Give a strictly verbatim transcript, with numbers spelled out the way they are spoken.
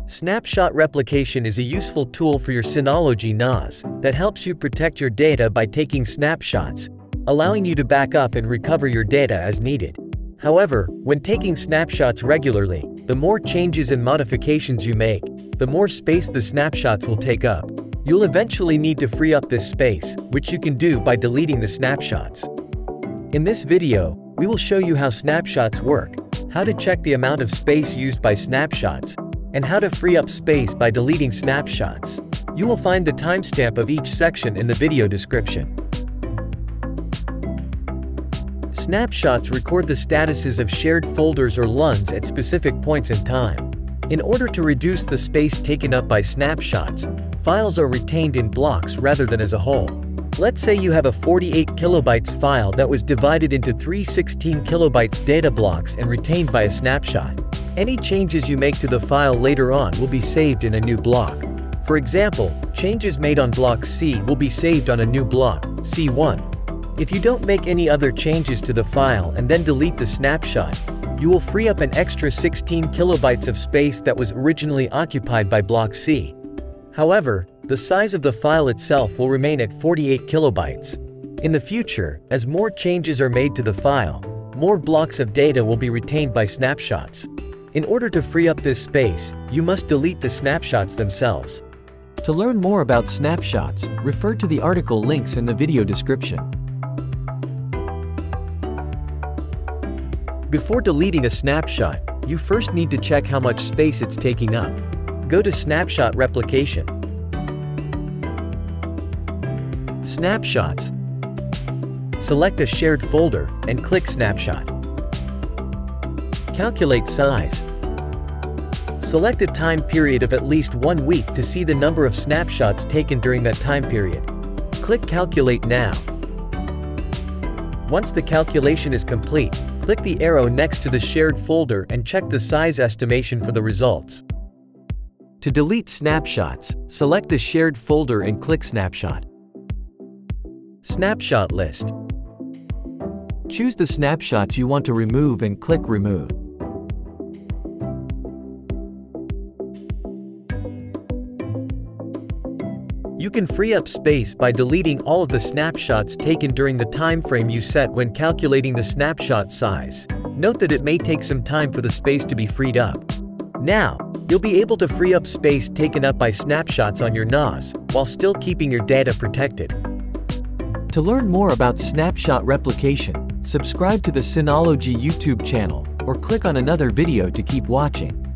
Snapshot Replication is a useful tool for your Synology N A S that helps you protect your data by taking snapshots, allowing you to back up and recover your data as needed. However, when taking snapshots regularly, the more changes and modifications you make, the more space the snapshots will take up. You'll eventually need to free up this space, which you can do by deleting the snapshots. In this video, we will show you how snapshots work, how to check the amount of space used by snapshots, and how to free up space by deleting snapshots. You will find the timestamp of each section in the video description. Snapshots record the statuses of shared folders or L U Ns at specific points in time. In order to reduce the space taken up by snapshots, files are retained in blocks rather than as a whole. Let's say you have a forty-eight kilobytes file that was divided into three sixteen kilobytes data blocks and retained by a snapshot. Any changes you make to the file later on will be saved in a new block. For example, changes made on block C will be saved on a new block, C one. If you don't make any other changes to the file and then delete the snapshot, you will free up an extra sixteen kilobytes of space that was originally occupied by block C. However, the size of the file itself will remain at forty-eight kilobytes. In the future, as more changes are made to the file, more blocks of data will be retained by snapshots. In order to free up this space, you must delete the snapshots themselves. To learn more about snapshots, refer to the article links in the video description. Before deleting a snapshot, you first need to check how much space it's taking up. Go to Snapshot Replication. Snapshots. Select a shared folder and click Snapshot. Calculate size. Select a time period of at least one week to see the number of snapshots taken during that time period. Click Calculate Now. Once the calculation is complete, click the arrow next to the shared folder and check the size estimation for the results. To delete snapshots, select the shared folder and click Snapshot. Snapshot List. Choose the snapshots you want to remove and click Remove. You can free up space by deleting all of the snapshots taken during the time frame you set when calculating the snapshot size. Note that it may take some time for the space to be freed up. Now, you'll be able to free up space taken up by snapshots on your N A S, while still keeping your data protected. To learn more about snapshot replication, subscribe to the Synology YouTube channel, or click on another video to keep watching.